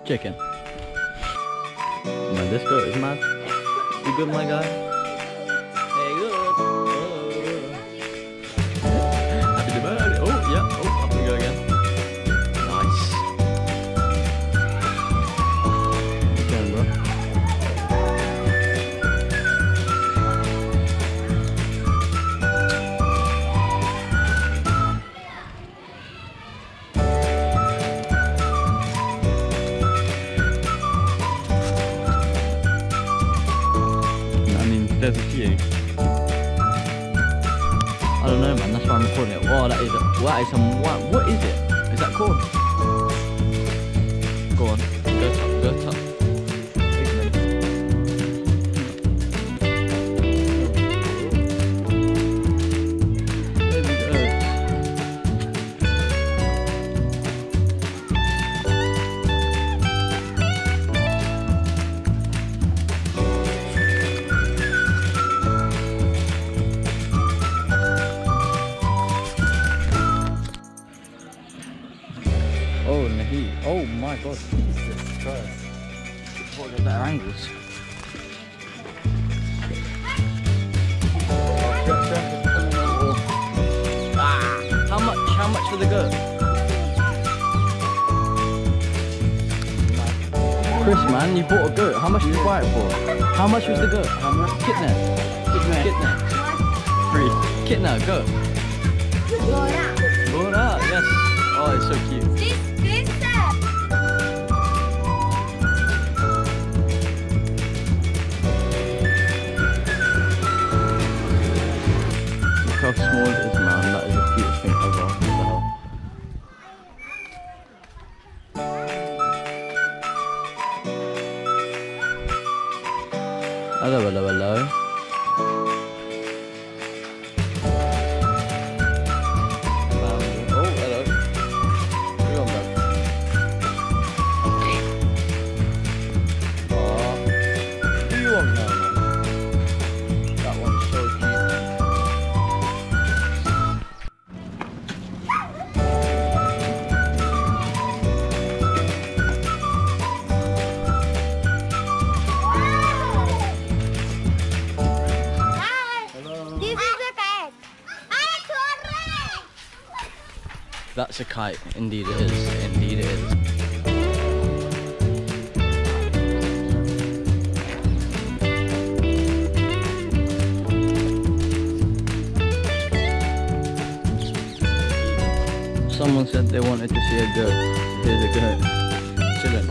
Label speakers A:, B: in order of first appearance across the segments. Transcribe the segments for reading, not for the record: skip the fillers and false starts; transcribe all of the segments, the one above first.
A: Chicken. Man, this goat is mad. You good, my guy? Hey, good. Oh. Happy birthday. Oh, yeah. Oh, up we go again. Nice. Keep going, bro. There's a few. I don't know, man. That's why I'm recording it. Oh, that is some what is it? Is that corn? Go on, go top, go top. There we go. Oh, Nahi. Oh my god, Jesus Christ. What are better angles? Ah! How much for the goat? Chris, man, you bought a goat. How much did you buy it for? How much was the goat? How much? Kitna. Free. Kitna, goat. Bora, yes. Oh, it's so cute. Look how small it is, man. That is the cutest thing ever. What the hell? Hello, hello, hello. That one's so cute.
B: Hello. This is a kite.
A: That's a kite. Indeed it is. Indeed it is. Someone said they wanted to see a goat. So here's a goat. Chilling.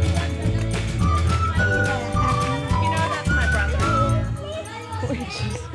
B: You know that's my brother.